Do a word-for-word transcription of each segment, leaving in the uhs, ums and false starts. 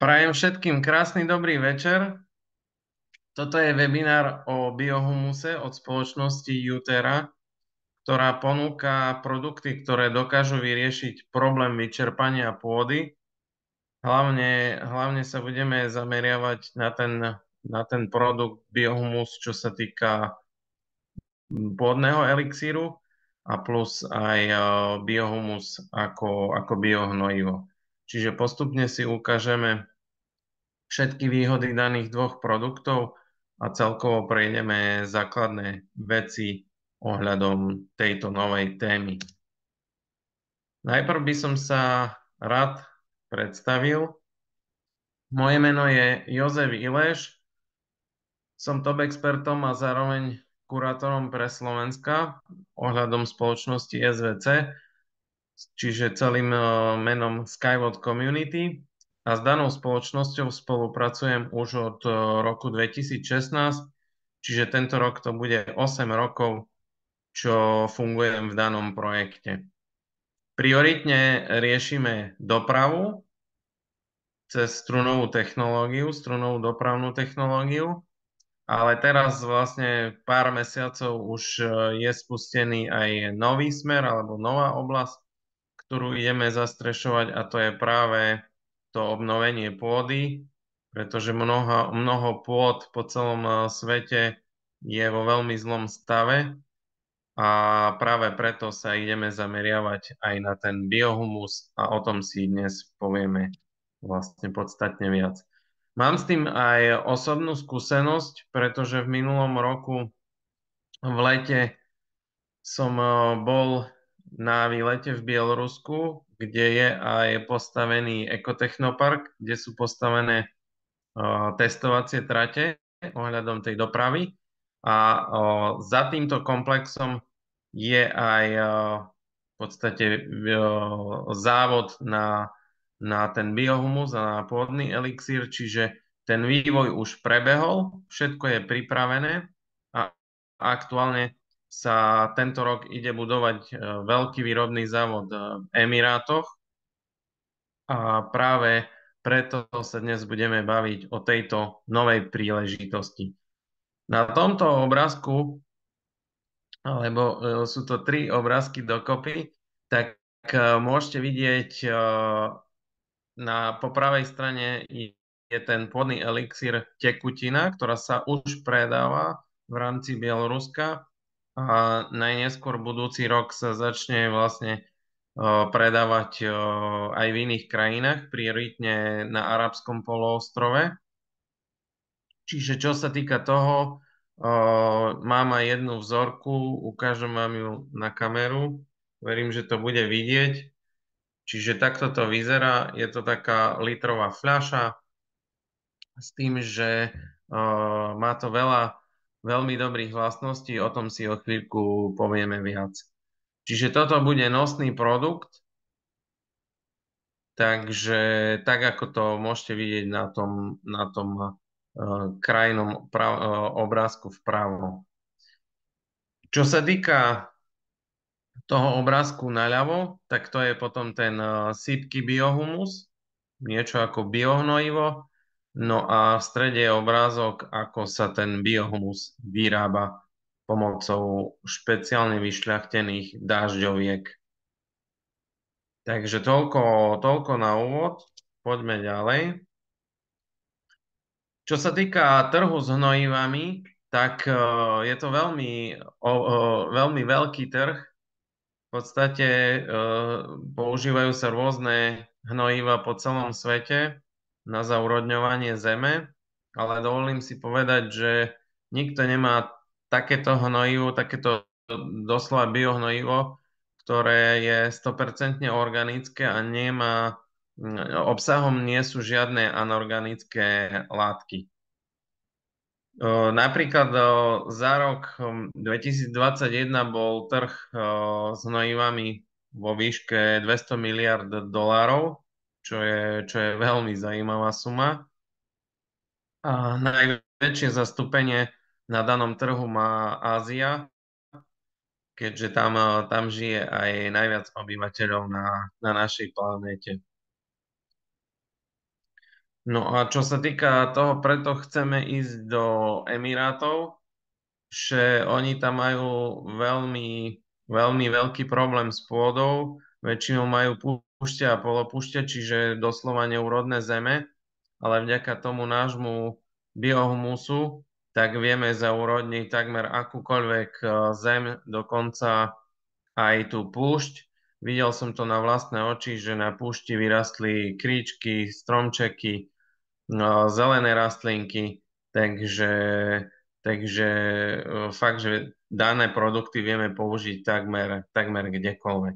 Prajem všetkým krásny dobrý večer. Toto je webinár o biohumuse od spoločnosti Jutera, ktorá ponúka produkty, ktoré dokážu vyriešiť problém vyčerpania pôdy. Hlavne, hlavne sa budeme zameriavať na ten, na ten produkt biohumus, čo sa týka pôdneho elixíru a plus aj eh, biohumus ako, ako biohnojivo. Čiže postupne si ukážeme všetky výhody daných dvoch produktov a celkovo prejdeme základné veci ohľadom tejto novej témy. Najprv by som sa rád predstavil. Moje meno je Jozef Ileš, som top expertom a zároveň kurátorom pre Slovenska ohľadom spoločnosti es vé cé, čiže celým eh, menom Skyward Community. A s danou spoločnosťou spolupracujem už od eh, roku dvetisícšestnásť, čiže tento rok to bude osem rokov, čo fungujem v danom projekte. Prioritne riešime dopravu cez strunovú technológiu, strunovú dopravnú technológiu, ale teraz vlastne pár mesiacov už eh, je spustený aj nový smer alebo nová oblasť, ktorú ideme zastrešovať, a to je práve to obnovenie pôdy, pretože mnoho, mnoho pôd po celom eh, svete je vo veľmi zlom stave a práve preto sa ideme zameriavať aj na ten biohumus a o tom si dnes povieme vlastne podstatne viac. Mám s tým aj osobnú skúsenosť, pretože v minulom roku v lete som eh, bol na výlete v Bielorusku, kde je aj postavený ekotechnopark, kde sú postavené eh, testovacie trate ohľadom tej dopravy. A eh, za týmto komplexom je aj eh, v podstate eh, závod na, na ten biohumus a na pôdny elixír, čiže ten vývoj už prebehol, všetko je pripravené a aktuálne sa tento rok ide budovať eh, veľký výrobný závod eh, v Emirátoch a práve preto sa dnes budeme baviť o tejto novej príležitosti. Na tomto obrázku, alebo e, sú to tri obrázky dokopy, tak e, môžete vidieť e, na, po pravej strane je ten pôdny elixír tekutina, ktorá sa už predáva v rámci Bieloruska a najneskôr budúci rok sa začne vlastne predávať aj v iných krajinách, prioritne na Arabskom poloostrove. Čiže čo sa týka toho, mám aj jednu vzorku, ukážem vám ju na kameru, verím, že to bude vidieť. Čiže takto to vyzerá, je to taká litrová fľaša s tým, že má to veľa veľmi dobrých vlastností, o tom si o chvíľku povieme viac. Čiže toto bude nosný produkt, takže tak ako to môžete vidieť na tom, na tom uh, krajnom prav, uh, obrázku vpravo. Čo sa týka toho obrázku naľavo, tak to je potom ten uh, sypky biohumus, niečo ako biohnojivo. No a v strede je obrázok, ako sa ten biohumus vyrába pomocou špeciálne vyšľachtených dážďoviek. Takže toľko, toľko na úvod. Poďme ďalej. Čo sa týka trhu s hnojivami, tak e, je to veľmi, o, o, veľmi veľký trh. V podstate e, používajú sa rôzne hnojiva po celom svete na zaurodňovanie zeme, ale dovolím si povedať, že nikto nemá takéto hnojivo, takéto doslova biohnojivo, ktoré je sto percent organické a nemá, obsahom nie sú žiadne anorganické látky. Napríklad za rok dvetisícdvadsaťjeden bol trh s hnojivami vo výške dvesto miliárd dolárov, čo je, čo je veľmi zaujímavá suma. A najväčšie zastúpenie na danom trhu má Ázia, keďže tam, tam žije aj najviac obyvateľov na, na našej planéte. No a čo sa týka toho, preto chceme ísť do Emirátov, že oni tam majú veľmi, veľmi veľký problém s pôdou. Väčšinou majú púšte a polopúšte, čiže doslova neúrodné zeme, ale vďaka tomu nášmu biohumusu tak vieme zaurodniť takmer akúkoľvek eh, zem, dokonca aj tú púšť. Videl som to na vlastné oči, že na púšti vyrastli kríčky, stromčeky, no, zelené rastlinky, takže, takže e, fakt, že dané produkty vieme použiť takmer, takmer kdekoľvek.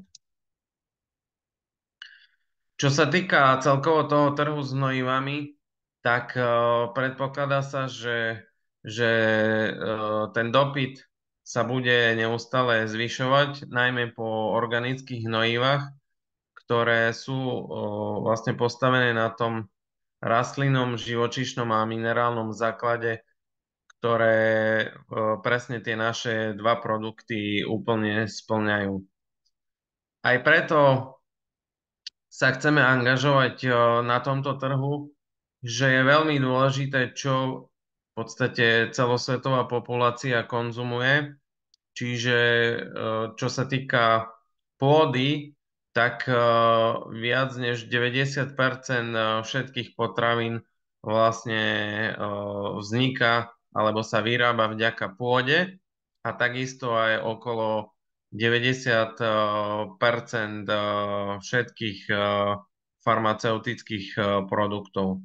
Čo sa týka celkovo toho trhu s hnojivami, tak e, predpokladá sa, že, že e, ten dopyt sa bude neustále zvyšovať, najmä po organických hnojivách, ktoré sú e, vlastne postavené na tom rastlinnom, živočíšnom a minerálnom základe, ktoré e, presne tie naše dva produkty úplne splňajú. Aj preto sa chceme angažovať e, na tomto trhu, že je veľmi dôležité, čo v podstate celosvetová populácia konzumuje. Čiže e, čo sa týka pôdy, tak e, viac než deväťdesiat percent všetkých potravín vlastne e, vzniká alebo sa vyrába vďaka pôde a takisto aj okolo deväťdesiat percent všetkých farmaceutických produktov.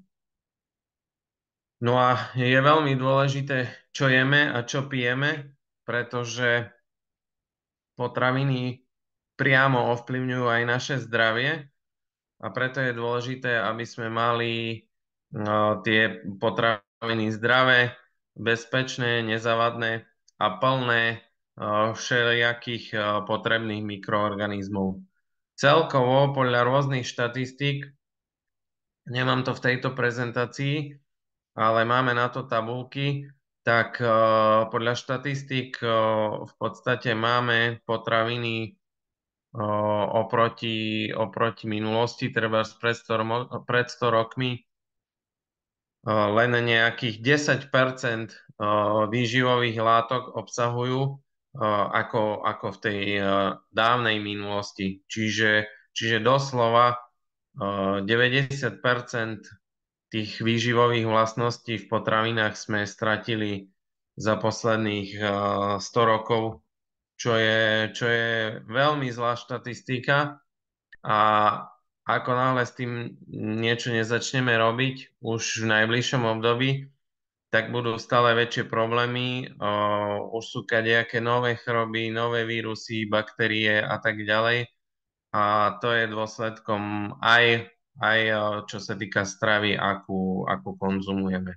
No a je veľmi dôležité, čo jeme a čo pijeme, pretože potraviny priamo ovplyvňujú aj naše zdravie a preto je dôležité, aby sme mali no, tie potraviny zdravé, bezpečné, nezavadné a plné no, všelijakých no, potrebných mikroorganizmov. Celkovo podľa rôznych štatistík, nemám to v tejto prezentácii, ale máme na to tabulky, tak uh, podľa štatistík uh, v podstate máme potraviny uh, oproti, oproti minulosti, treba pred sto, pred sto rokmi uh, len nejakých desať percent uh, výživových látok obsahujú uh, ako, ako v tej uh, dávnej minulosti. Čiže, čiže doslova uh, deväťdesiat percent tých výživových vlastností v potravinách sme stratili za posledných uh, sto rokov, čo je, čo je veľmi zlá štatistika a ako náhle s tým niečo nezačneme robiť už v najbližšom období, tak budú stále väčšie problémy. Uh, už sú kadejaké nové choroby, nové vírusy, baktérie a tak ďalej. A to je dôsledkom aj, aj uh, čo sa týka stravy, akú, akú konzumujeme.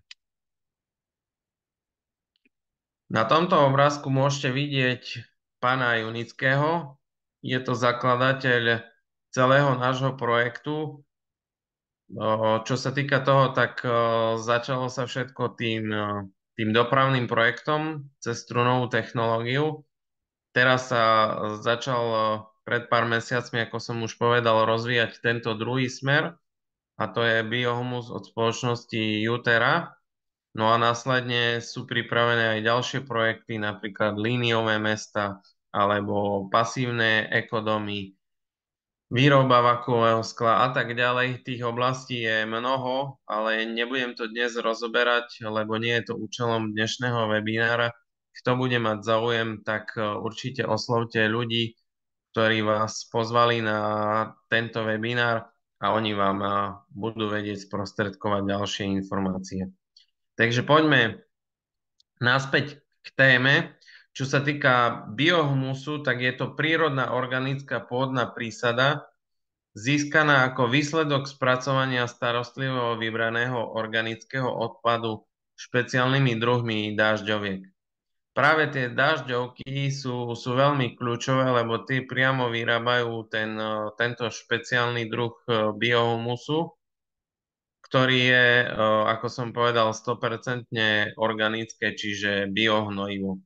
Na tomto obrázku môžete vidieť pána Junického. Je to zakladateľ celého nášho projektu. Čo sa týka toho, tak začalo sa všetko tým, tým dopravným projektom cez strunovú technológiu. Teraz sa začal pred pár mesiacmi, ako som už povedal, rozvíjať tento druhý smer, a to je biohumus od spoločnosti Jutera. No a následne sú pripravené aj ďalšie projekty, napríklad líniové mesta alebo pasívne ekodomy, výroba vakuového skla a tak ďalej. Tých oblastí je mnoho, ale nebudem to dnes rozoberať, lebo nie je to účelom dnešného webinára. Kto bude mať záujem, tak e, určite oslovte ľudí, ktorí vás pozvali na tento webinár a oni vám e, budú vedieť sprostredkovať ďalšie informácie. Takže poďme naspäť k téme. Čo sa týka biohumusu, tak je to prírodná organická pôdna prísada, získaná ako výsledok spracovania starostlivo vybraného organického odpadu špeciálnymi druhmi dažďoviek. Práve tie dažďovky sú, sú veľmi kľúčové, lebo tie priamo vyrábajú ten, tento špeciálny druh biohumusu, ktorý je, ako som povedal, sto percent organické, čiže biohnojivo.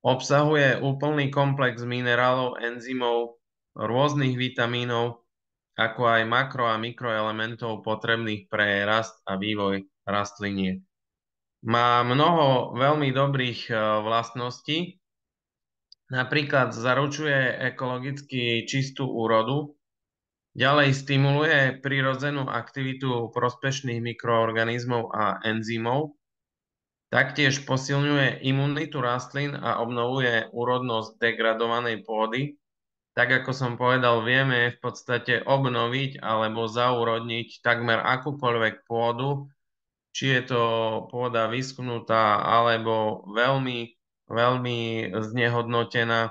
Obsahuje úplný komplex minerálov, enzymov, rôznych vitamínov ako aj makro- a mikroelementov potrebných pre rast a vývoj rastliniek. Má mnoho veľmi dobrých e, vlastností, napríklad zaručuje ekologicky čistú úrodu, ďalej stimuluje prirodzenú aktivitu prospešných mikroorganizmov a enzymov, taktiež posilňuje imunitu rastlín a obnovuje úrodnosť degradovanej pôdy. Tak ako som povedal, vieme v podstate obnoviť alebo zaúrodniť takmer akúkoľvek pôdu, či je to pôda vyschnutá alebo veľmi, veľmi znehodnotená,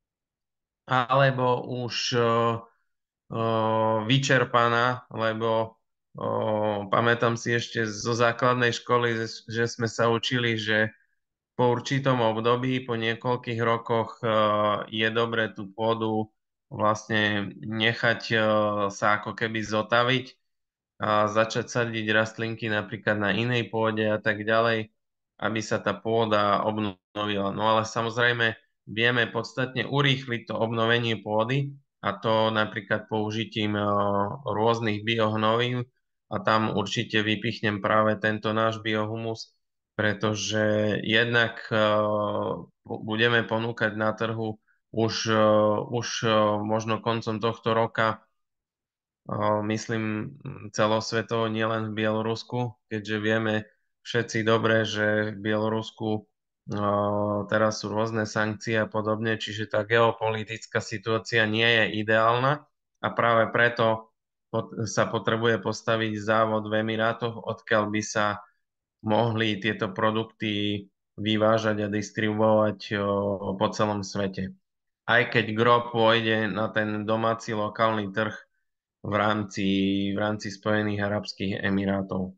alebo už uh, uh, vyčerpaná, lebo uh, pamätám si ešte zo základnej školy, že, že sme sa učili, že po určitom období, po niekoľkých rokoch uh, je dobre tú pôdu vlastne nechať uh, sa ako keby zotaviť a začať sadiť rastlinky napríklad na inej pôde a tak ďalej, aby sa tá pôda obnovila. No ale samozrejme vieme podstatne urýchliť to obnovenie pôdy a to napríklad použitím eh, rôznych biohnovív a tam určite vypichnem práve tento náš biohumus, pretože jednak eh, budeme ponúkať na trhu už, eh, už eh, možno koncom tohto roka, myslím celosvetovo, nielen v Bielorusku, keďže vieme všetci dobre, že v Bielorusku teraz sú rôzne sankcie a podobne, čiže tá geopolitická situácia nie je ideálna a práve preto sa potrebuje postaviť závod v Emirátoch, odkiaľ by sa mohli tieto produkty vyvážať a distribuovať po celom svete. Aj keď gro pôjde na ten domáci lokálny trh v rámci, v rámci Spojených arabských emirátov.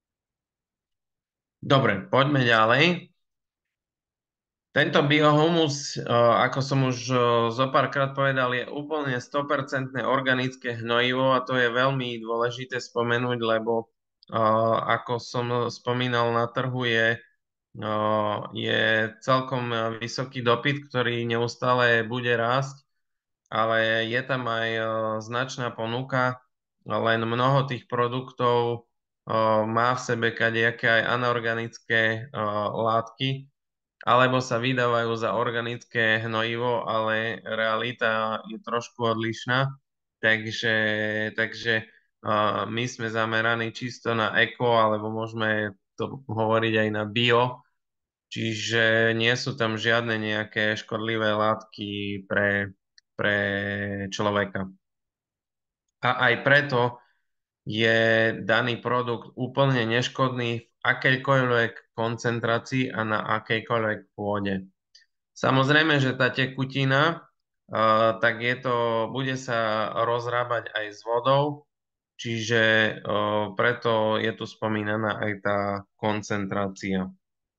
Dobre, poďme ďalej. Tento biohumus, ako som už zo párkrát povedal, je úplne sto percent organické hnojivo a to je veľmi dôležité spomenúť, lebo ako som spomínal, na trhu je, je celkom vysoký dopyt, ktorý neustále bude rásť, ale je tam aj značná ponuka, len mnoho tých produktov má v sebe kadejaké aj anorganické látky, alebo sa vydávajú za organické hnojivo, ale realita je trošku odlišná. Takže, takže my sme zameraní čisto na eko, alebo môžeme to hovoriť aj na bio, čiže nie sú tam žiadne nejaké škodlivé látky pre, pre človeka. A aj preto je daný produkt úplne neškodný v akejkoľvek koncentrácii a na akejkoľvek pôde. Samozrejme, že tá tekutina, uh, tak je to, bude sa rozrábať aj s vodou, čiže uh, preto je tu spomínaná aj tá koncentrácia.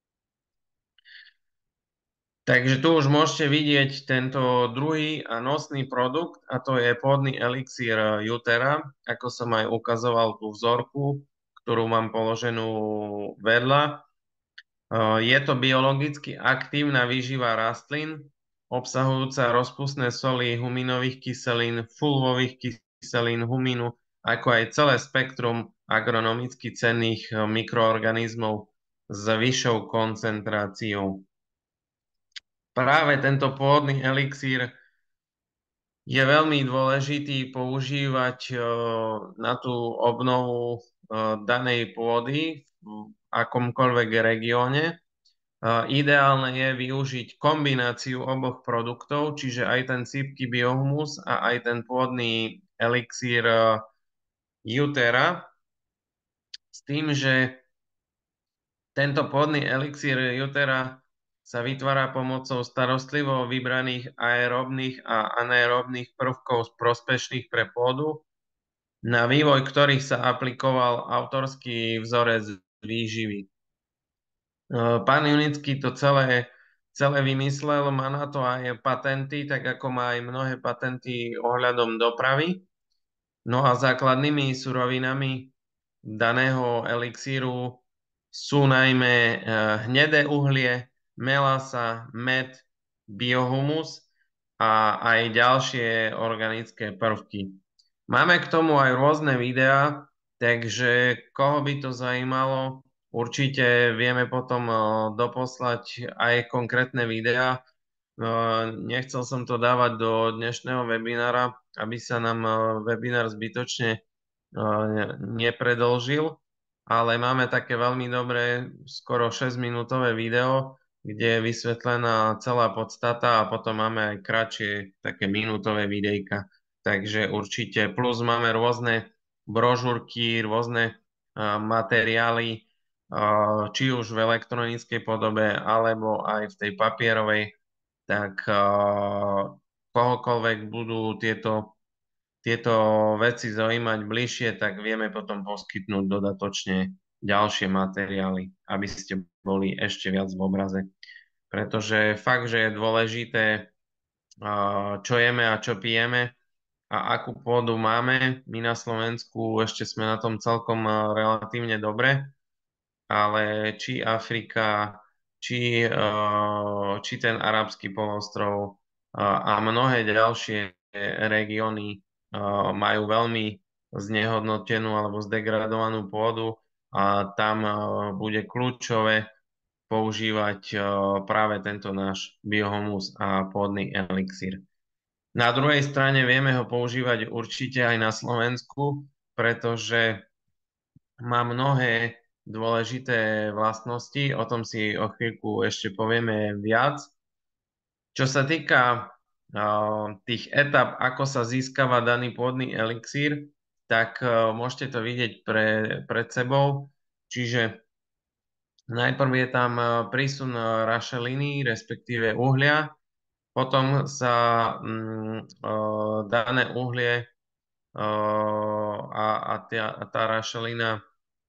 Takže tu už môžete vidieť tento druhý a nosný produkt, a to je pôdny elixír Jutera, ako som aj ukazoval tú vzorku, ktorú mám položenú vedľa. Je to biologicky aktívna výživa rastlín, obsahujúca rozpustné soly huminových kyselín, fulvových kyselín, humínu, ako aj celé spektrum agronomicky cenných mikroorganizmov s vyššou koncentráciou. Práve tento pôdny elixír je veľmi dôležitý používať na tú obnovu danej pôdy v akomkoľvek regióne. Ideálne je využiť kombináciu oboch produktov, čiže aj ten sypký biohumus a aj ten pôdny elixír Jutera, s tým, že tento pôdny elixír Jutera sa vytvára pomocou starostlivo vybraných aerobných a anaerobných prvkov prospešných pre pôdu, na vývoj ktorých sa aplikoval autorský vzorec výživy. Pán Junický to celé, celé vymyslel, má na to aj patenty, tak ako má aj mnohé patenty ohľadom dopravy. No a základnými surovinami daného elixíru sú najmä hnedé uhlie, melasa, med, biohumus a aj ďalšie organické prvky. Máme k tomu aj rôzne videá, takže koho by to zajímalo, určite vieme potom eh, doposlať aj konkrétne videá. Eh, Nechcel som to dávať do dnešného webinára, aby sa nám eh, webinár zbytočne eh, nepredĺžil, ale máme také veľmi dobré, skoro šesťminútové video, kde je vysvetlená celá podstata a potom máme aj kratšie také minútové videjka. Takže určite, plus máme rôzne brožúrky, rôzne uh, materiály, uh, či už v elektronickej podobe, alebo aj v tej papierovej, tak uh, kohokoľvek budú tieto tieto veci zaujímať bližšie, tak vieme potom poskytnúť dodatočne ďalšie materiály, aby ste boli ešte viac v obraze. Pretože fakt, že je dôležité, čo jeme a čo pijeme a akú pôdu máme. My na Slovensku ešte sme na tom celkom relatívne dobre, ale či Afrika, či, či ten arabský polostrov a mnohé ďalšie regióny majú veľmi znehodnotenú alebo zdegradovanú pôdu a tam bude kľúčové používať práve tento náš biohumus a pôdny elixír. Na druhej strane vieme ho používať určite aj na Slovensku, pretože má mnohé dôležité vlastnosti, o tom si o chvíľku ešte povieme viac. Čo sa týka tých etap, ako sa získava daný pôdny elixír, tak môžete to vidieť pre, pred sebou. Čiže najprv je tam prísun rašeliny, respektíve uhlia, potom sa mm, dané uhlie a, a, tá, a tá rašelina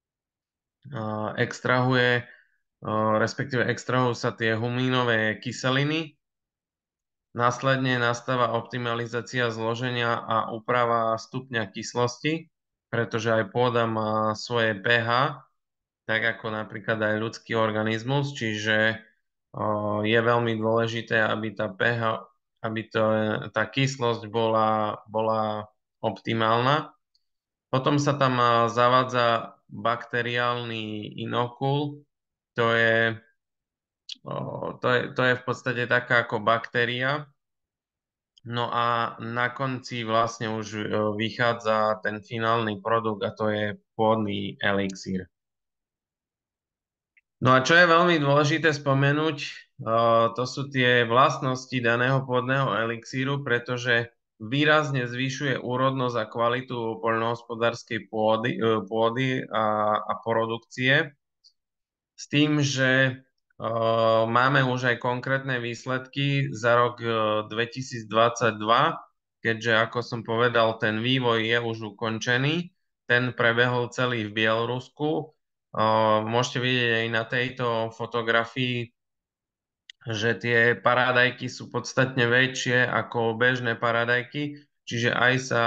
extrahuje, respektíve extrahujú sa tie humínové kyseliny. Následne nastáva optimalizácia zloženia a úprava stupňa kyslosti, pretože aj pôda má svoje pH, tak ako napríklad aj ľudský organizmus, čiže je veľmi dôležité, aby tá pH, aby to, tá kyslosť bola, bola optimálna. Potom sa tam zavádza bakteriálny inokul, to je, to je, to je v podstate taká ako baktéria. No a na konci vlastne už vychádza ten finálny produkt a to je pôdny elixír. No a čo je veľmi dôležité spomenúť, to sú tie vlastnosti daného pôdneho elixíru, pretože výrazne zvyšuje úrodnosť a kvalitu poľnohospodárskej pôdy, pôdy a, a produkcie. S tým, že máme už aj konkrétne výsledky za rok dvetisícdvadsaťdva, keďže, ako som povedal, ten vývoj je už ukončený. Ten prebehol celý v Bielorusku. Môžete vidieť aj na tejto fotografii, že tie paradajky sú podstatne väčšie ako bežné paradajky, čiže aj sa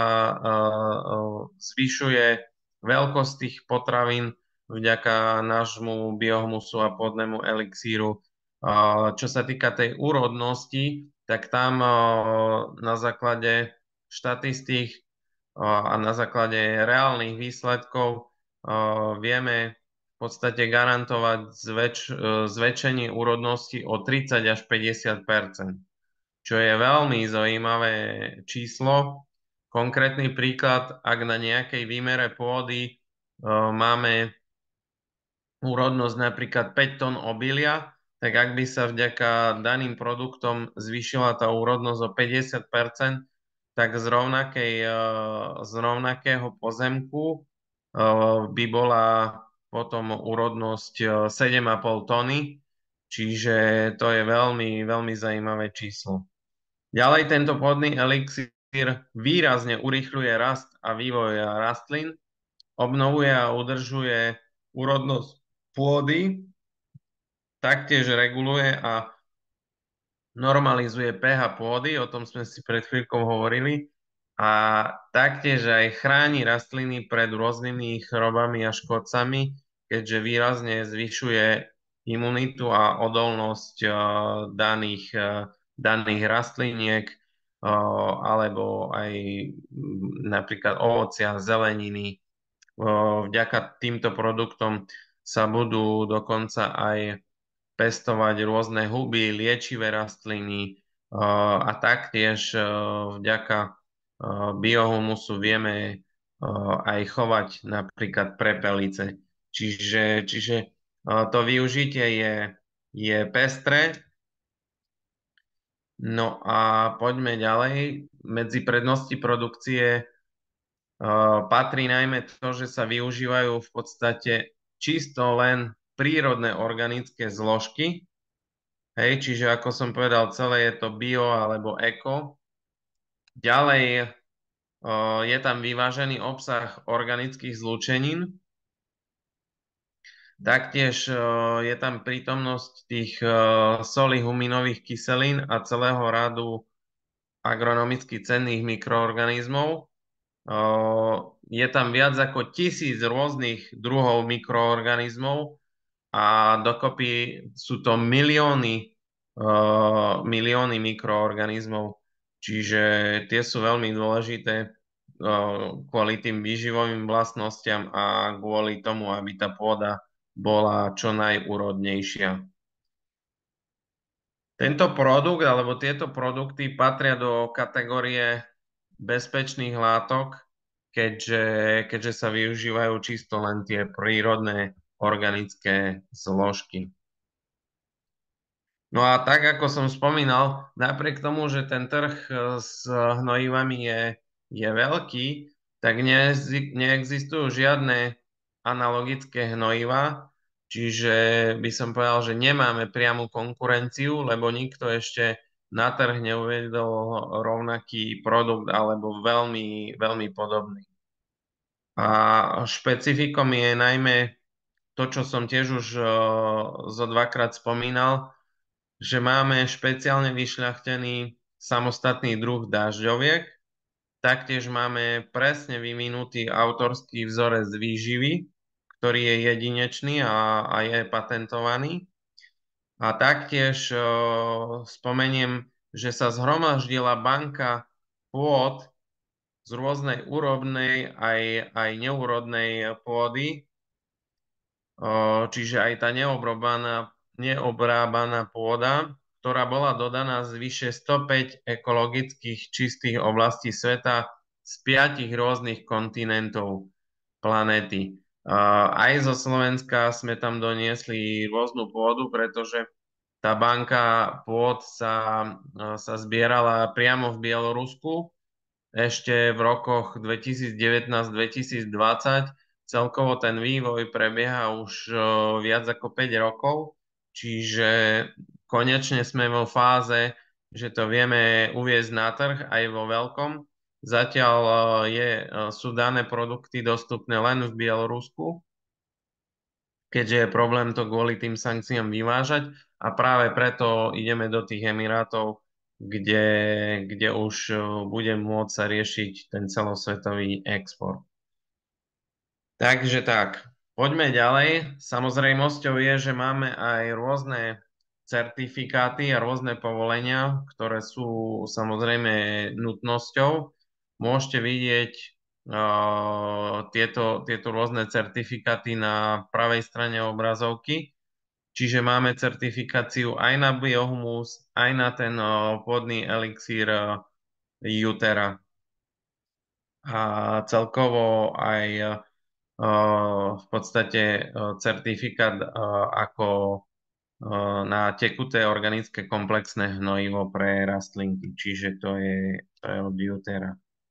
zvyšuje veľkosť tých potravín vďaka nášmu biohumusu a pôdnemu elixíru. Čo sa týka tej úrodnosti, tak tam na základe štatistík a na základe reálnych výsledkov vieme v podstate garantovať zväč- zväčšenie úrodnosti o tridsať až päťdesiat percent, čo je veľmi zaujímavé číslo. Konkrétny príklad, ak na nejakej výmere pôdy máme úrodnosť napríklad päť tón obilia, tak ak by sa vďaka daným produktom zvýšila tá úrodnosť o päťdesiat percent, tak z, rovnakej, z rovnakého pozemku by bola potom úrodnosť sedem a pol tony, čiže to je veľmi, veľmi zaujímavé číslo. Ďalej tento pôdny elixír výrazne urýchľuje rast a vývoj rastlín, obnovuje a udržuje úrodnosť pôdy, taktiež reguluje a normalizuje pH pôdy, o tom sme si pred chvíľkou hovorili, a taktiež aj chráni rastliny pred rôznymi chorobami a škodcami, keďže výrazne zvyšuje imunitu a odolnosť daných, daných rastliniek alebo aj napríklad ovocia, zeleniny. Vďaka týmto produktom sa budú dokonca aj pestovať rôzne huby, liečivé rastliny a taktiež vďaka biohumusu vieme aj chovať napríklad prepelice. Čiže, čiže to využitie je, je pestré. No a poďme ďalej. Medzi prednosti produkcie patrí najmä to, že sa využívajú v podstate čisto len prírodné organické zložky. Hej, čiže ako som povedal, celé je to bio alebo eko. Ďalej je tam vyvážený obsah organických zlúčenín. Taktiež je tam prítomnosť tých solí huminových kyselín a celého radu agronomicky cenných mikroorganizmov. Je tam viac ako tisíc rôznych druhov mikroorganizmov a dokopy sú to milióny, milióny mikroorganizmov. Čiže tie sú veľmi dôležité kvôli tým výživovým vlastnostiam a kvôli tomu, aby tá pôda bola čo najúrodnejšia. Tento produkt alebo tieto produkty patria do kategórie bezpečných látok, keďže, keďže sa využívajú čisto len tie prírodné organické zložky. No a tak, ako som spomínal, napriek tomu, že ten trh s hnojivami je, je veľký, tak neexistujú žiadne analogické hnojiva, čiže by som povedal, že nemáme priamu konkurenciu, lebo nikto ešte na trh neuvedol rovnaký produkt alebo veľmi, veľmi podobný. A špecifikom je najmä to, čo som tiež už zo dvakrát spomínal, že máme špeciálne vyšľachtený samostatný druh dažďoviek, taktiež máme presne vyvinutý autorský vzorec výživy, ktorý je jedinečný a, a je patentovaný. A taktiež o, spomeniem, že sa zhromaždila banka pôd z rôznej úrodnej aj, aj neúrodnej pôdy, o, čiže aj tá neobrobaná neobrábaná pôda, ktorá bola dodaná z vyše stopäť ekologických čistých oblastí sveta z piatich rôznych kontinentov planéty. Aj zo Slovenska sme tam doniesli rôznu pôdu, pretože tá banka pôd sa, sa zbierala priamo v Bielorusku ešte v rokoch dvetisícdevätnásť-dvetisícdvadsať. Celkovo ten vývoj prebieha už viac ako päť rokov. Čiže konečne sme vo fáze, že to vieme uviezť na trh aj vo veľkom. Zatiaľ je, sú dané produkty dostupné len v Bielorusku, keďže je problém to kvôli tým sankciám vyvážať a práve preto ideme do tých Emirátov, kde, kde už bude môcť sa riešiť ten celosvetový export. Takže tak. Poďme ďalej. Samozrejmosťou je, že máme aj rôzne certifikáty a rôzne povolenia, ktoré sú samozrejme nutnosťou. Môžete vidieť uh, tieto, tieto rôzne certifikáty na pravej strane obrazovky. Čiže máme certifikáciu aj na biohumus, aj na ten uh, pôdny elixír uh, Jutera. A celkovo aj v podstate certifikát ako na tekuté organické komplexné hnojivo pre rastlinky, čiže to je, to je od Jutera.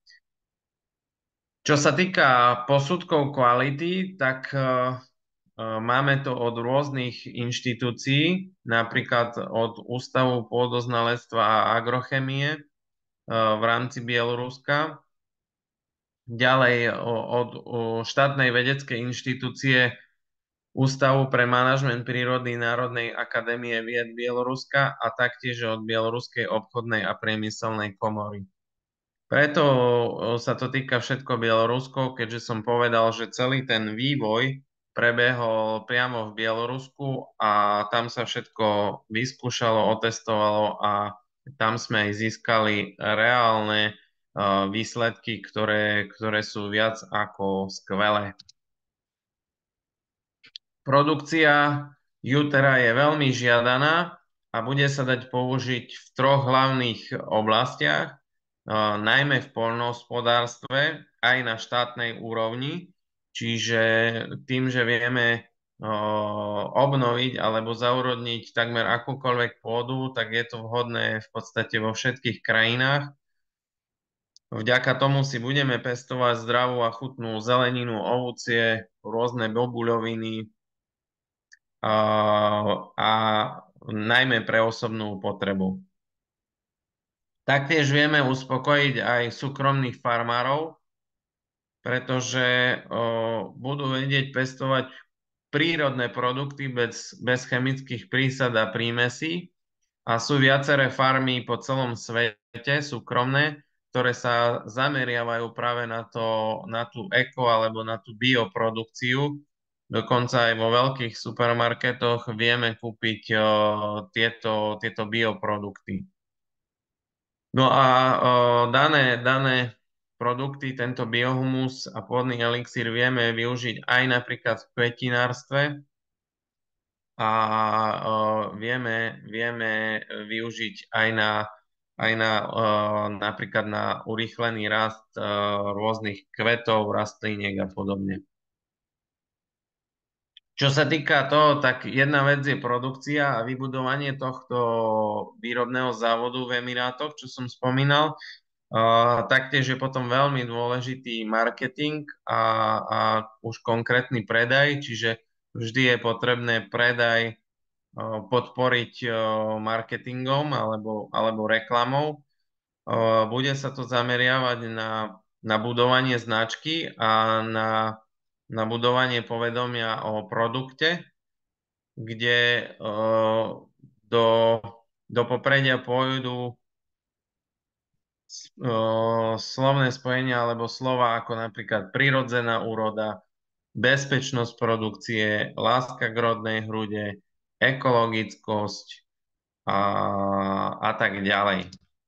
Čo sa týka posudkov kvality, tak máme to od rôznych inštitúcií, napríklad od Ústavu pôdoznalectva a agrochemie v rámci Bieloruska, ďalej od štátnej vedeckej inštitúcie Ústavu pre manažment prírody Národnej akadémie vied Bieloruska a taktiež od Bieloruskej obchodnej a priemyselnej komory. Preto sa to týka všetko Bielorusko, keďže som povedal, že celý ten vývoj prebehol priamo v Bielorusku a tam sa všetko vyskúšalo, otestovalo a tam sme aj získali reálne uh, výsledky, ktoré, ktoré sú viac ako skvelé. Produkcia Jutera je veľmi žiadaná a bude sa dať použiť v troch hlavných oblastiach, uh, najmä v poľnohospodárstve, aj na štátnej úrovni. Čiže tým, že vieme uh, obnoviť alebo zaurodniť takmer akúkoľvek pôdu, tak je to vhodné v podstate vo všetkých krajinách. Vďaka tomu si budeme pestovať zdravú a chutnú zeleninu, ovocie, rôzne bobuľoviny, a, a najmä pre osobnú potrebu. Taktiež vieme uspokojiť aj súkromných farmárov, pretože o, budú vedieť pestovať prírodné produkty bez, bez chemických prísad a prímesí a sú viaceré farmy po celom svete súkromné, ktoré sa zameriavajú práve na, to, na tú eko alebo na tú bioprodukciu. Dokonca aj vo veľkých supermarketoch vieme kúpiť o, tieto, tieto bioprodukty. No a o, dané, dané produkty, tento biohumus a pôdny elixír vieme využiť aj napríklad v kvetinárstve a o, vieme, vieme využiť aj na, aj na o, napríklad na urýchlený rast o, rôznych kvetov, rastliniek a podobne. Čo sa týka toho, tak jedna vec je produkcia a vybudovanie tohto výrobného závodu v Emirátoch, čo som spomínal. Uh, taktiež je potom veľmi dôležitý marketing a, a už konkrétny predaj, čiže vždy je potrebné predaj uh, podporiť uh, marketingom alebo, alebo reklamou. Uh, bude sa to zameriavať na, na budovanie značky a na, na budovanie povedomia o produkte, kde uh, do, do popredia pôjdu uh, slovné spojenia alebo slova ako napríklad prirodzená úroda, bezpečnosť produkcie, láska k rodnej hrude, ekologickosť a, a tak ďalej.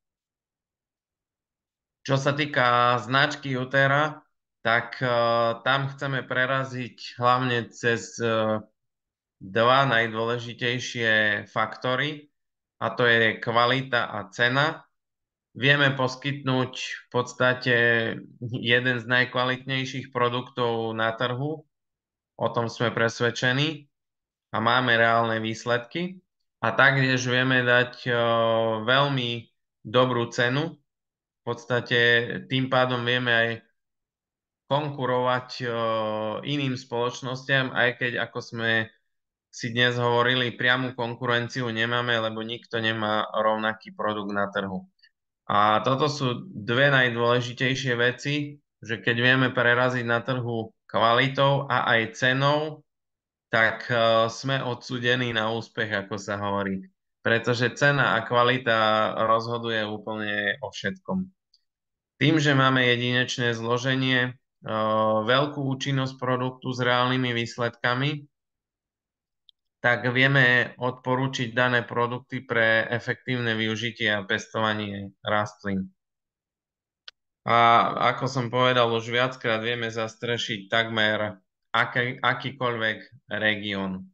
Čo sa týka značky Jutera, tak uh, tam chceme preraziť hlavne cez uh, dva najdôležitejšie faktory, a to je kvalita a cena. Vieme poskytnúť v podstate jeden z najkvalitnejších produktov na trhu, o tom sme presvedčení a máme reálne výsledky. A taktiež vieme dať uh, veľmi dobrú cenu. V podstate tým pádom vieme aj konkurovať uh, iným spoločnostiam, aj keď, ako sme si dnes hovorili, priamu konkurenciu nemáme, lebo nikto nemá rovnaký produkt na trhu. A toto sú dve najdôležitejšie veci, že keď vieme preraziť na trhu kvalitou a aj cenou, tak uh, sme odsúdení na úspech, ako sa hovorí. Pretože cena a kvalita rozhoduje úplne o všetkom. Tým, že máme jedinečné zloženie, veľkú účinnosť produktu s reálnymi výsledkami, tak vieme odporúčiť dané produkty pre efektívne využitie a pestovanie rastlín. A ako som povedal už viackrát, vieme zastrešiť takmer aký, akýkoľvek región.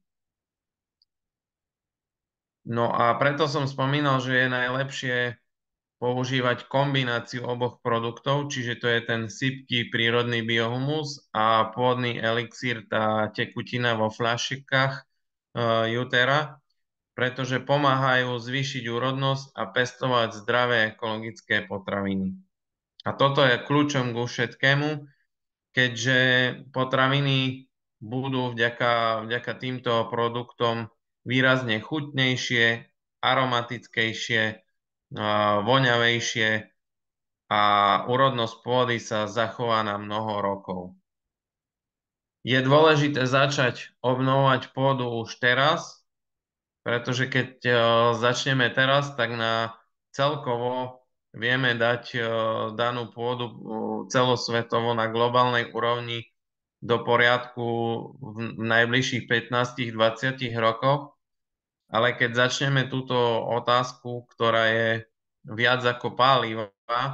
No a preto som spomínal, že je najlepšie používať kombináciu oboch produktov, čiže to je ten sypký prírodný biohumus a pôdny elixír, tá tekutina vo fľašikách uh, Jutera, pretože pomáhajú zvýšiť úrodnosť a pestovať zdravé ekologické potraviny. A toto je kľúčom ku všetkému, keďže potraviny budú vďaka, vďaka týmto produktom výrazne chutnejšie, aromatickejšie, voňavejšie a úrodnosť pôdy sa zachová na mnoho rokov. Je dôležité začať obnovovať pôdu už teraz, pretože keď začneme teraz, tak na celkovo vieme dať danú pôdu celosvetovo na globálnej úrovni do poriadku v najbližších pätnásť dvadsať rokoch. Ale keď začneme túto otázku, ktorá je viac ako paliva,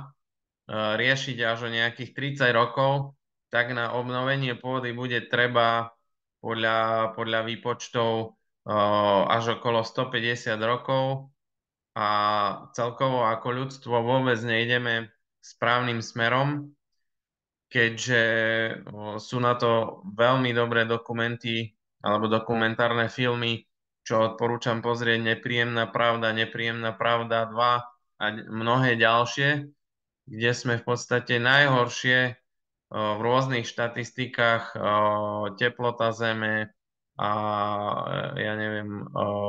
riešiť až o nejakých tridsať rokov, tak na obnovenie pôdy bude treba podľa, podľa výpočtov až okolo stopäťdesiat rokov a celkovo ako ľudstvo vôbec nejdeme správnym smerom, keďže sú na to veľmi dobré dokumenty alebo dokumentárne filmy, čo odporúčam pozrieť: Nepríjemná pravda, Nepríjemná pravda dva a mnohé ďalšie, kde sme v podstate najhoršie v rôznych štatistikách, teplota Zeme a ja neviem,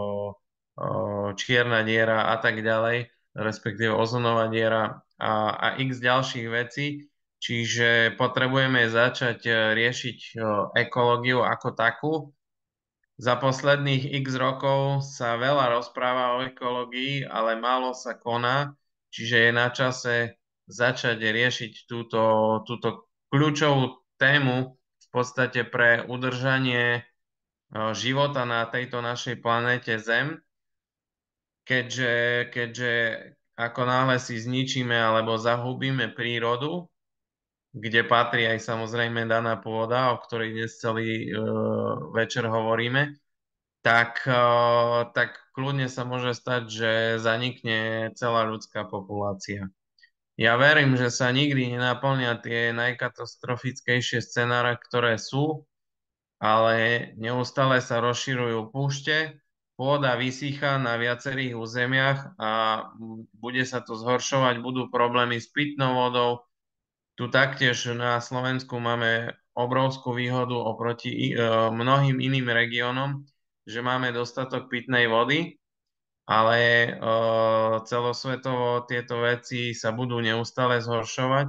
čierna diera a tak ďalej, respektíve ozonová diera a, a x ďalších vecí. Čiže potrebujeme začať riešiť ekológiu ako takú. Za posledných x rokov sa veľa rozpráva o ekológii, ale málo sa koná, čiže je na čase začať riešiť túto, túto kľúčovú tému v podstate pre udržanie života na tejto našej planéte Zem, keďže, keďže ako náhle si zničíme alebo zahubíme prírodu, kde patrí aj samozrejme daná pôda, o ktorej dnes celý uh, večer hovoríme, tak, uh, tak kľudne sa môže stať, že zanikne celá ľudská populácia. Ja verím, že sa nikdy nenaplnia tie najkatastrofickejšie scenáre, ktoré sú, ale neustále sa rozširujú púšte, pôda vysýcha na viacerých územiach a bude sa to zhoršovať, budú problémy s pitnou vodou. Tu taktiež na Slovensku máme obrovskú výhodu oproti mnohým iným regiónom, že máme dostatok pitnej vody, ale celosvetovo tieto veci sa budú neustále zhoršovať.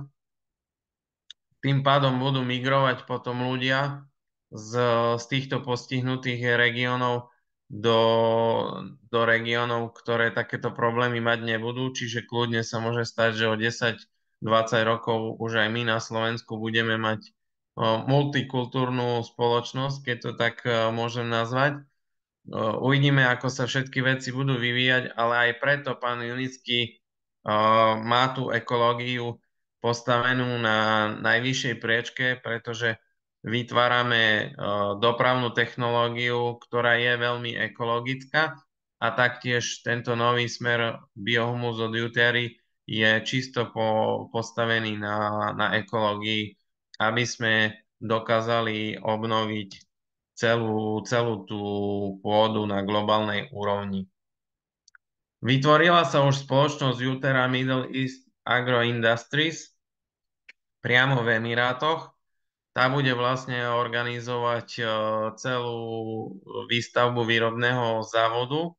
Tým pádom budú migrovať potom ľudia z, z týchto postihnutých regiónov do, do regiónov, ktoré takéto problémy mať nebudú, čiže kľudne sa môže stať, že o desať dvadsať rokov už aj my na Slovensku budeme mať multikultúrnu spoločnosť, keď to tak môžem nazvať. Uvidíme, ako sa všetky veci budú vyvíjať, ale aj preto pán Junický má tú ekológiu postavenú na najvyššej priečke, pretože vytvárame dopravnú technológiu, ktorá je veľmi ekologická, a taktiež tento nový smer Biohumus od Jutery je čisto po, postavený na, na ekológii, aby sme dokázali obnoviť celú, celú tú pôdu na globálnej úrovni. Vytvorila sa už spoločnosť Jutera Middle East Agro Industries priamo v Emirátoch. Tá bude vlastne organizovať celú výstavbu výrobného závodu.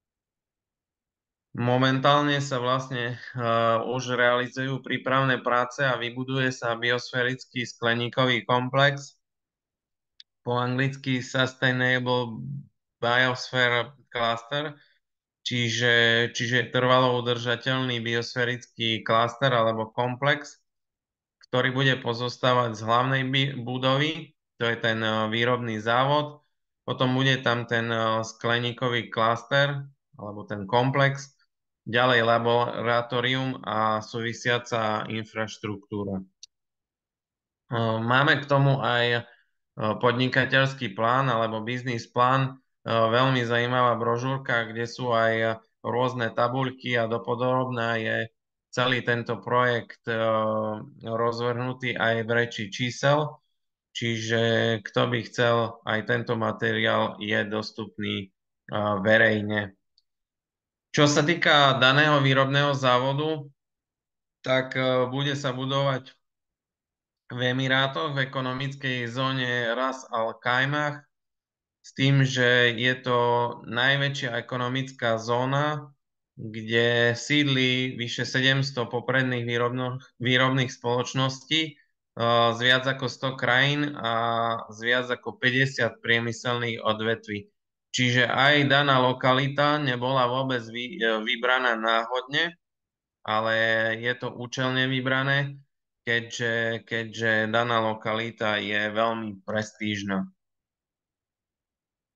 Momentálne sa vlastne uh, už realizujú prípravné práce a vybuduje sa biosférický skleníkový komplex, po anglicky Sustainable Biosphere Cluster, čiže, čiže trvalo udržateľný biosférický klaster alebo komplex, ktorý bude pozostávať z hlavnej budovy, to je ten výrobný závod, potom bude tam ten skleníkový klaster alebo ten komplex, ďalej laboratórium a súvisiaca infraštruktúra. Máme k tomu aj podnikateľský plán alebo biznis plán, veľmi zaujímavá brožúrka, kde sú aj rôzne tabuľky a dopodrobná je celý tento projekt rozvrhnutý aj v reči čísel, čiže kto by chcel, aj tento materiál je dostupný verejne. Čo sa týka daného výrobného závodu, tak bude sa budovať v Emirátoch v ekonomickej zóne Ras Al Khaimah, s tým, že je to najväčšia ekonomická zóna, kde sídli vyše sedemsto popredných výrobných spoločností z viac ako sto krajín a z viac ako päťdesiat priemyselných odvetví. Čiže aj daná lokalita nebola vôbec vybraná náhodne, ale je to účelne vybrané, keďže, keďže daná lokalita je veľmi prestížna.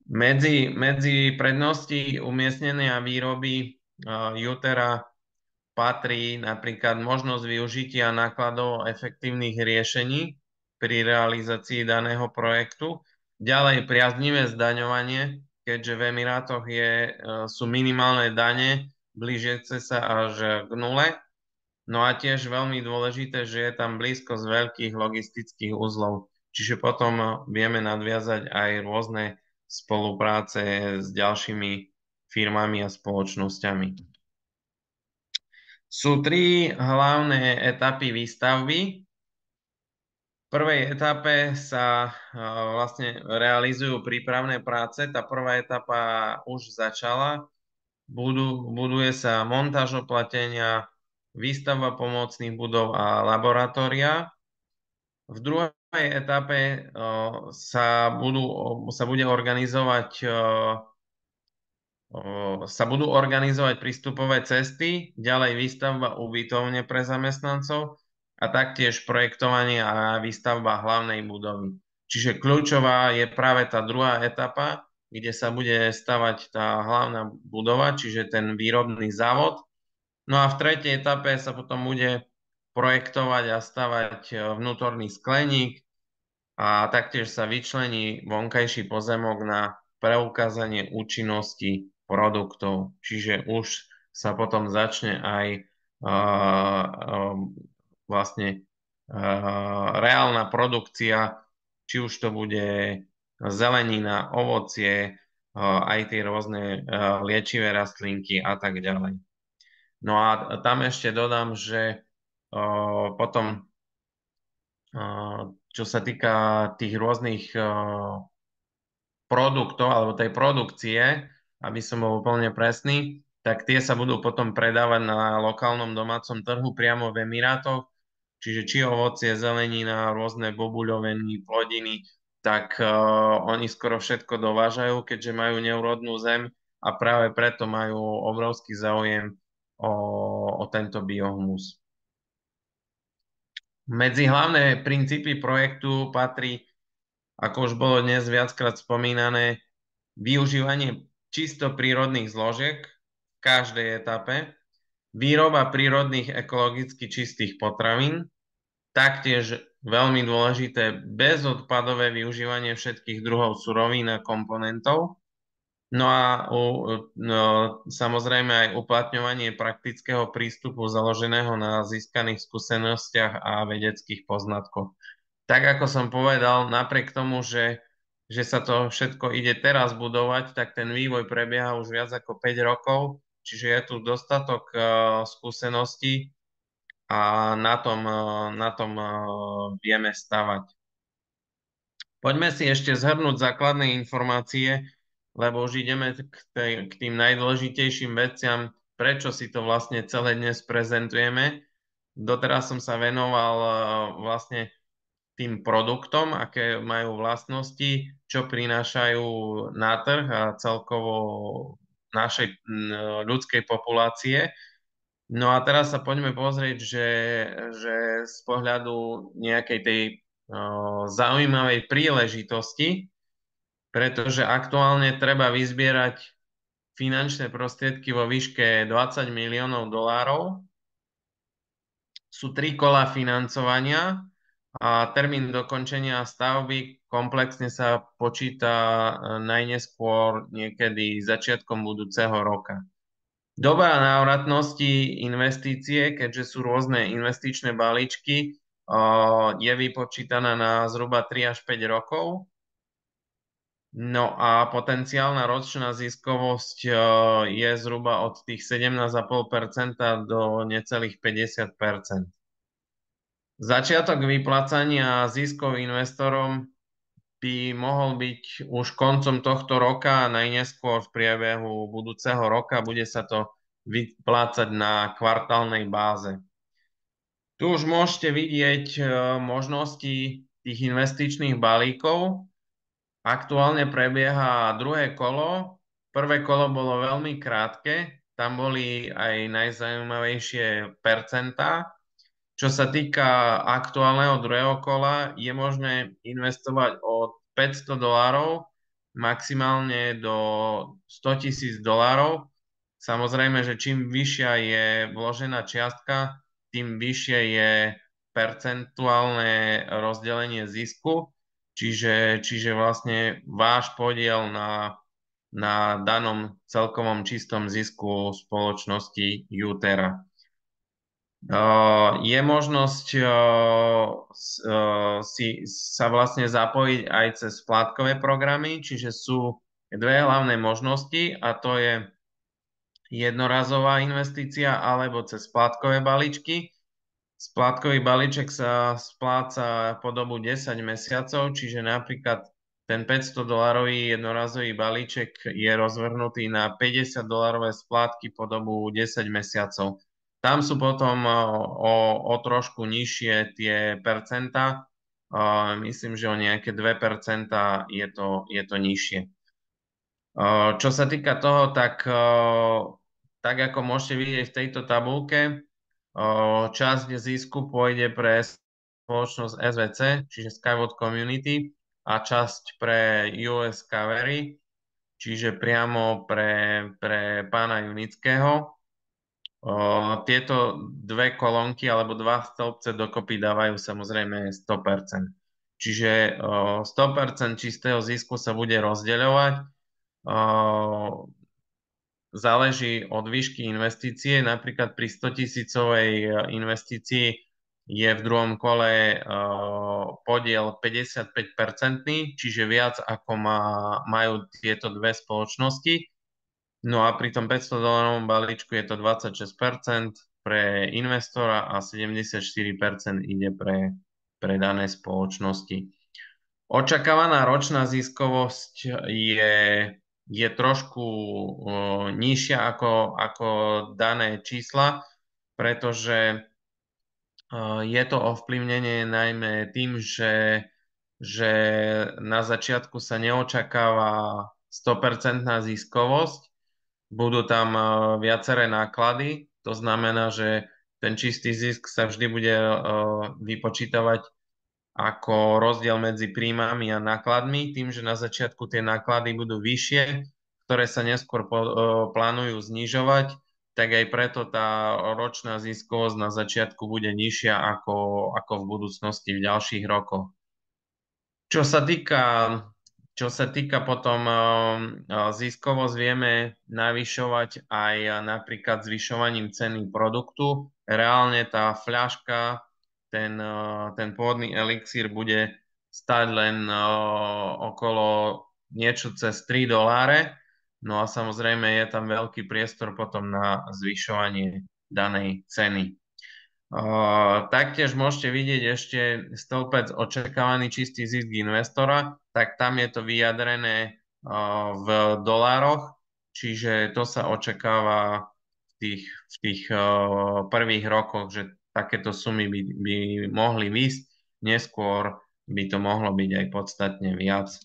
Medzi, medzi prednosti umiestnenia výroby uh, Jutera patrí napríklad možnosť využitia nákladov efektívnych riešení pri realizácii daného projektu. Ďalej priaznivé zdaňovanie, keďže v Emirátoch je, sú minimálne dane blížiace sa až k nule. No a tiež veľmi dôležité, že je tam blízko z veľkých logistických uzlov. Čiže potom vieme nadviazať aj rôzne spolupráce s ďalšími firmami a spoločnosťami. Sú tri hlavné etapy výstavby. V prvej etape sa vlastne realizujú prípravné práce. Tá prvá etapa už začala. Budu, buduje sa montáž oplatenia, výstavba pomocných budov a laboratória. V druhej etape sa, budú, sa bude organizovať sa budú organizovať prístupové cesty, ďalej výstavba ubytovne pre zamestnancov a taktiež projektovanie a výstavba hlavnej budovy. Čiže kľúčová je práve tá druhá etapa, kde sa bude stavať tá hlavná budova, čiže ten výrobný závod. No a v tretej etape sa potom bude projektovať a stavať vnútorný skleník a taktiež sa vyčlení vonkajší pozemok na preukázanie účinnosti produktov. Čiže už sa potom začne aj uh, uh, vlastne uh, reálna produkcia, či už to bude zelenina, ovocie, uh, aj tie rôzne uh, liečivé rastlinky a tak ďalej. No a tam ešte dodám, že uh, potom, uh, čo sa týka tých rôznych uh, produktov alebo tej produkcie, aby som bol úplne presný, tak tie sa budú potom predávať na lokálnom domácom trhu priamo v Emirátoch. Čiže či ovocie, zelenina, rôzne bobuľoviny, plodiny, tak uh, oni skoro všetko dovážajú, keďže majú neúrodnú zem a práve preto majú obrovský záujem o, o tento biohumus. Medzi hlavné princípy projektu patrí, ako už bolo dnes viackrát spomínané, využívanie čisto prírodných zložiek v každej etape, výroba prírodných ekologicky čistých potravín, taktiež veľmi dôležité bezodpadové využívanie všetkých druhov surovín a komponentov, no a no, samozrejme aj uplatňovanie praktického prístupu založeného na získaných skúsenostiach a vedeckých poznatkoch. Tak ako som povedal, napriek tomu, že, že sa to všetko ide teraz budovať, tak ten vývoj prebieha už viac ako päť rokov, čiže je tu dostatok uh, skúseností a na tom, uh, na tom uh, vieme stavať. Poďme si ešte zhrnúť základné informácie, lebo už ideme k, tej, k tým najdôležitejším veciam, prečo si to vlastne celé dnes prezentujeme. Doteraz som sa venoval uh, vlastne tým produktom, aké majú vlastnosti, čo prinášajú na trh a celkovo našej ľudskej populácie. No a teraz sa poďme pozrieť, že, že z pohľadu nejakej tej o, zaujímavej príležitosti, pretože aktuálne treba vyzbierať finančné prostriedky vo výške dvadsať miliónov dolárov. Sú tri kola financovania a termín dokončenia stavby komplexne sa počíta najneskôr niekedy začiatkom budúceho roka. Doba návratnosti investície, keďže sú rôzne investičné balíčky, je vypočítaná na zhruba tri až päť rokov. No a potenciálna ročná ziskovosť je zhruba od tých sedemnásť celá päť percenta do necelých päťdesiat percent. Začiatok vyplácania ziskov investorom by mohol byť už koncom tohto roka, najneskôr v priebehu budúceho roka. Bude sa to vyplácať na kvartálnej báze. Tu už môžete vidieť možnosti tých investičných balíkov. Aktuálne prebieha druhé kolo. Prvé kolo bolo veľmi krátke, tam boli aj najzaujímavejšie percentá. Čo sa týka aktuálneho druhého kola, je možné investovať od päťsto dolárov maximálne do sto tisíc dolárov. Samozrejme, že čím vyššia je vložená čiastka, tým vyššie je percentuálne rozdelenie zisku, čiže, čiže vlastne váš podiel na, na danom celkovom čistom zisku spoločnosti Jutera. Uh, je možnosť uh, s- uh, si sa vlastne zapojiť aj cez splátkové programy, čiže sú dve hlavné možnosti a to je jednorazová investícia alebo cez splátkové balíčky. Splátkový balíček sa spláca po dobu desať mesiacov, čiže napríklad ten päťsto dolarový jednorazový balíček je rozvrhnutý na päťdesiat dolarové splátky po dobu desať mesiacov. Tam sú potom o, o, o trošku nižšie tie percentá. Myslím, že o nejaké dve percentá je to, je to nižšie. Čo sa týka toho, tak, tak ako môžete vidieť v tejto tabulke, časť zisku pôjde pre spoločnosť es vé cé, čiže Skyward Community, a časť pre ú es Cavery, čiže priamo pre, pre pána Junického. Tieto dve kolónky alebo dva stĺpce dokopy dávajú samozrejme sto percent. Čiže sto percent čistého zisku sa bude rozdeľovať. Záleží od výšky investície. Napríklad pri sto tisícovej investícii je v druhom kole podiel päťdesiatpäť percentný, čiže viac ako má, majú tieto dve spoločnosti. No a pri tom päťsto dolarovom balíčku je to dvadsaťšesť percent pre investora a sedemdesiatštyri percent ide pre, pre dané spoločnosti. Očakávaná ročná ziskovosť je, je trošku uh, nižšia ako, ako dané čísla, pretože uh, je to ovplyvnenie najmä tým, že, že na začiatku sa neočakáva sto percent ziskovosť, budú tam uh, viaceré náklady, to znamená, že ten čistý zisk sa vždy bude uh, vypočítavať ako rozdiel medzi príjmami a nákladmi, tým, že na začiatku tie náklady budú vyššie, ktoré sa neskôr po, uh, plánujú znižovať, tak aj preto tá ročná ziskovosť na začiatku bude nižšia ako, ako v budúcnosti v ďalších rokoch. Čo sa týka, čo sa týka potom uh, ziskovosť, vieme navyšovať aj napríklad zvyšovaním ceny produktu. Reálne tá fľaška, ten, uh, ten pôvodný elixír bude stať len uh, okolo niečo cez tri doláre. No a samozrejme je tam veľký priestor potom na zvyšovanie danej ceny. Uh, taktiež môžete vidieť ešte stĺpec očakávaný čistý zisk investora, tak tam je to vyjadrené uh, v dolároch, čiže to sa očakáva v tých, v tých uh, prvých rokoch, že takéto sumy by, by mohli výsť, neskôr by to mohlo byť aj podstatne viac.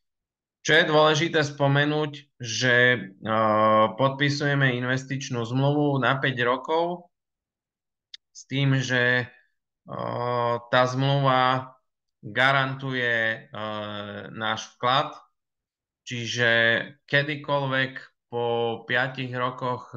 Čo je dôležité spomenúť, že uh, podpisujeme investičnú zmluvu na päť rokov, s tým, že tá zmluva garantuje náš vklad, čiže kedykoľvek po piatich rokoch,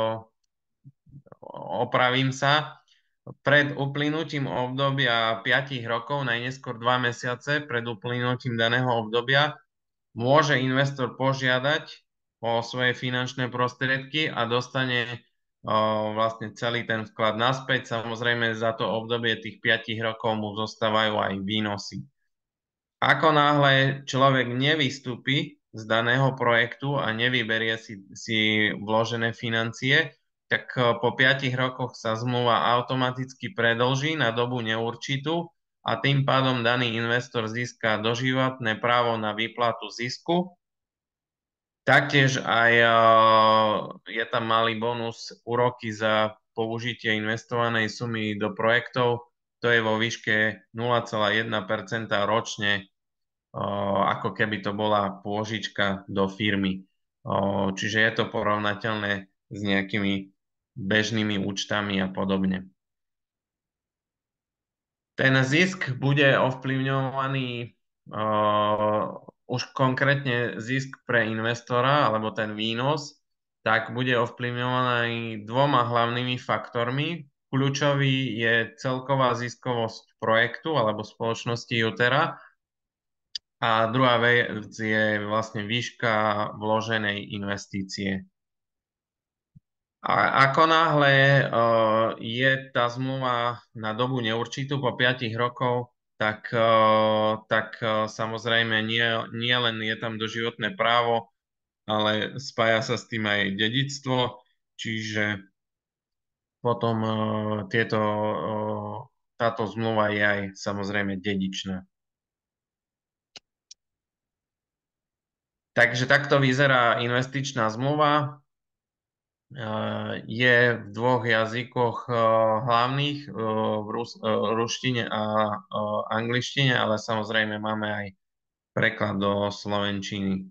opravím sa, pred uplynutím obdobia piatich rokov, najneskôr dva mesiace pred uplynutím daného obdobia, môže investor požiadať o svoje finančné prostriedky a dostane o, vlastne celý ten vklad naspäť. Samozrejme za to obdobie tých piatich rokov mu zostávajú aj výnosy. Ako náhle človek nevystúpi z daného projektu a nevyberie si, si vložené financie, tak po piatich rokoch sa zmluva automaticky predĺží na dobu neurčitú a tým pádom daný investor získa doživotné právo na výplatu zisku. Taktiež aj je tam malý bonus úroky za použitie investovanej sumy do projektov. To je vo výške nula celá jedna percenta ročne, ako keby to bola pôžička do firmy. Čiže je to porovnateľné s nejakými bežnými účtami a podobne. Ten zisk bude ovplyvňovaný uh, už konkrétne zisk pre investora, alebo ten výnos, tak bude ovplyvňovaný dvoma hlavnými faktormi. Kľúčový je celková ziskovosť projektu alebo spoločnosti Jutera a druhá vec je vlastne výška vloženej investície. A ako náhle uh, je tá zmluva na dobu neurčitú po piatich rokov, tak, uh, tak uh, samozrejme nie, nie len je tam doživotné právo, ale spája sa s tým aj dedičstvo, čiže potom uh, tieto, uh, táto zmluva je aj samozrejme dedičná. Takže takto vyzerá investičná zmluva. Je v dvoch jazykoch hlavných, v rus, ruštine a angličtine, ale samozrejme máme aj preklad do slovenčiny.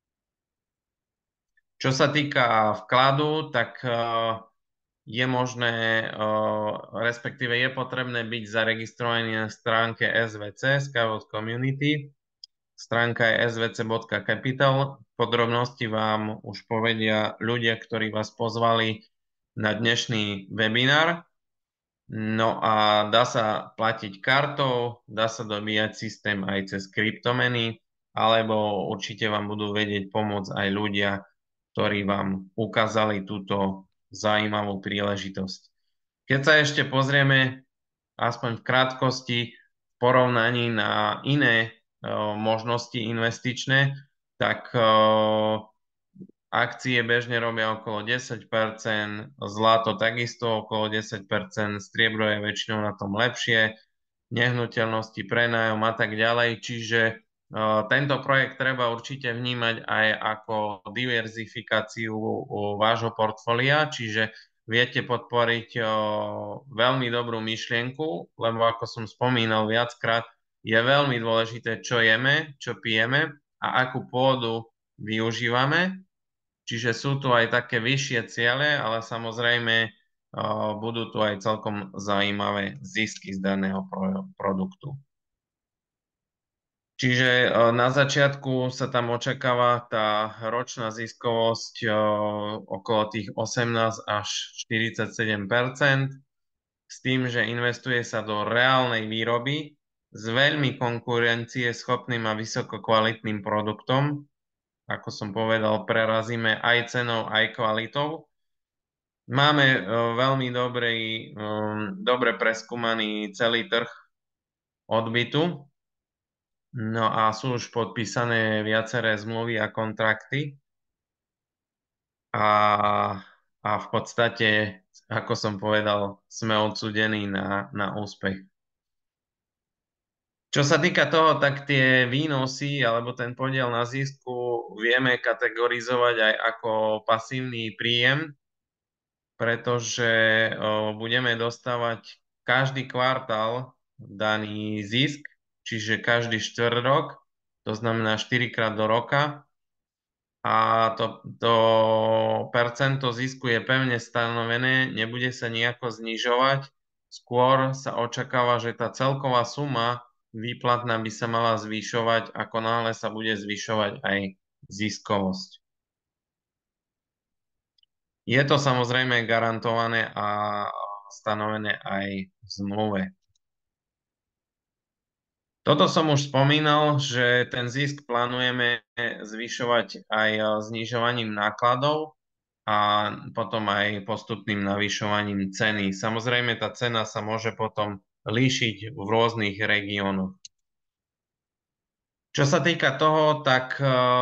Čo sa týka vkladu, tak je možné, respektíve je potrebné byť zaregistrovaný na stránke es vé cé, Skyvolt Community. Stránka je es vé cé bodka capital. Podrobnosti vám už povedia ľudia, ktorí vás pozvali na dnešný webinár. No a dá sa platiť kartou, dá sa dobíjať systém aj cez kryptomeny, alebo určite vám budú vedieť pomôcť aj ľudia, ktorí vám ukázali túto zaujímavú príležitosť. Keď sa ešte pozrieme aspoň v krátkosti v porovnaní na iné možnosti investičné, tak akcie bežne robia okolo desať percent, zlato takisto okolo desať percent, striebro je väčšinou na tom lepšie, nehnuteľnosti, prenájom a tak ďalej. Čiže uh, tento projekt treba určite vnímať aj ako diverzifikáciu uh, vášho portfólia, čiže viete podporiť uh, veľmi dobrú myšlienku, lebo ako som spomínal viackrát, je veľmi dôležité, čo jeme, čo pijeme a akú pôdu využívame. Čiže sú tu aj také vyššie ciele, ale samozrejme uh, budú tu aj celkom zaujímavé zisky z daného pro produktu. Čiže uh, na začiatku sa tam očakáva tá ročná ziskovosť uh, okolo tých osemnásť až štyridsaťsedem percent s tým, že investuje sa do reálnej výroby s veľmi konkurencieschopným a vysokokvalitným produktom. Ako som povedal, prerazíme aj cenou, aj kvalitou. Máme uh, veľmi dobrý, um, dobre preskúmaný celý trh odbytu. No a sú už podpísané viaceré zmluvy a kontrakty. A, a v podstate, ako som povedal, sme odsúdení na, na úspech. Čo sa týka toho, tak tie výnosy alebo ten podiel na zisku vieme kategorizovať aj ako pasívny príjem, pretože o, budeme dostávať každý kvartál daný zisk, čiže každý štvrť rok, to znamená štyri krát do roka a to, to percento zisku je pevne stanovené, nebude sa nejako znižovať, skôr sa očakáva, že tá celková suma výplatná by sa mala zvyšovať, ako náhle sa bude zvyšovať aj ziskovosť. Je to samozrejme garantované a stanovené aj v zmluve. Toto som už spomínal, že ten zisk plánujeme zvyšovať aj znižovaním nákladov a potom aj postupným navyšovaním ceny. Samozrejme, tá cena sa môže potom líšiť v rôznych regiónoch. Čo sa týka toho, tak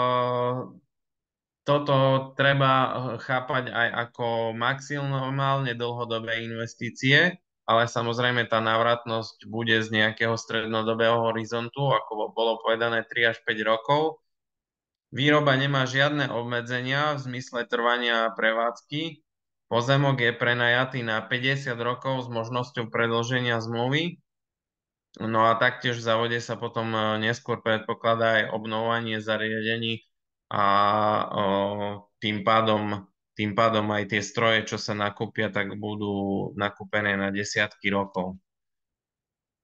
toto treba chápať aj ako maximálne dlhodobé investície, ale samozrejme tá návratnosť bude z nejakého strednodobého horizontu, ako bolo povedané tri až päť rokov. Výroba nemá žiadne obmedzenia v zmysle trvania prevádzky. Pozemok je prenajatý na päťdesiat rokov s možnosťou predĺženia zmluvy. No a taktiež v závode sa potom neskôr predpokladá aj obnovovanie zariadení a o, tým pádom, tým pádom aj tie stroje, čo sa nakúpia, tak budú nakúpené na desiatky rokov.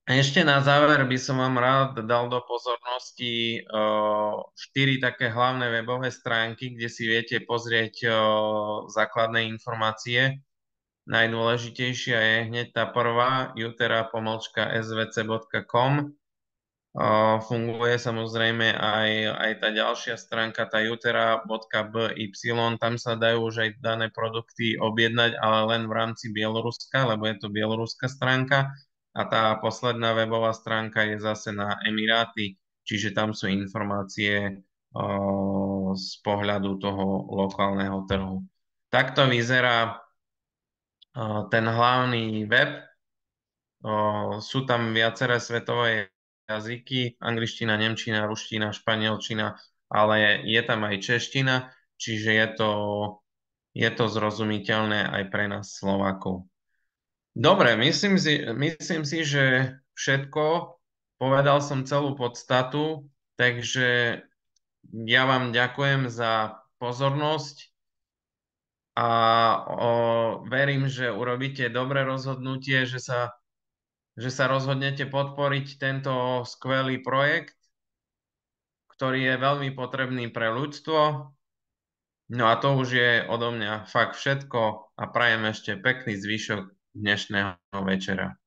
A ešte na záver by som vám rád dal do pozornosti uh, štyri také hlavné webové stránky, kde si viete pozrieť uh, základné informácie. Najdôležitejšia je hneď tá prvá, jutera pomlčka es vé cé bodka com. Uh, funguje samozrejme aj, aj tá ďalšia stránka, tá jutera bodka by, tam sa dajú už aj dané produkty objednať, ale len v rámci Bieloruska, lebo je to bieloruská stránka. A tá posledná webová stránka je zase na Emiráty, čiže tam sú informácie uh, z pohľadu toho lokálneho trhu. Takto vyzerá uh, ten hlavný web. O, sú tam viaceré svetové jazyky, angličtina, nemčina, ruština, španielčina, ale je tam aj čeština, čiže je to, je to zrozumiteľné aj pre nás Slovákov. Dobre, myslím si, myslím si, že všetko, povedal som celú podstatu, takže ja vám ďakujem za pozornosť a o, verím, že urobíte dobré rozhodnutie, že sa že sa rozhodnete podporiť tento skvelý projekt, ktorý je veľmi potrebný pre ľudstvo. No a to už je odo mňa fakt všetko a prajem ešte pekný zvyšok dnešného večera.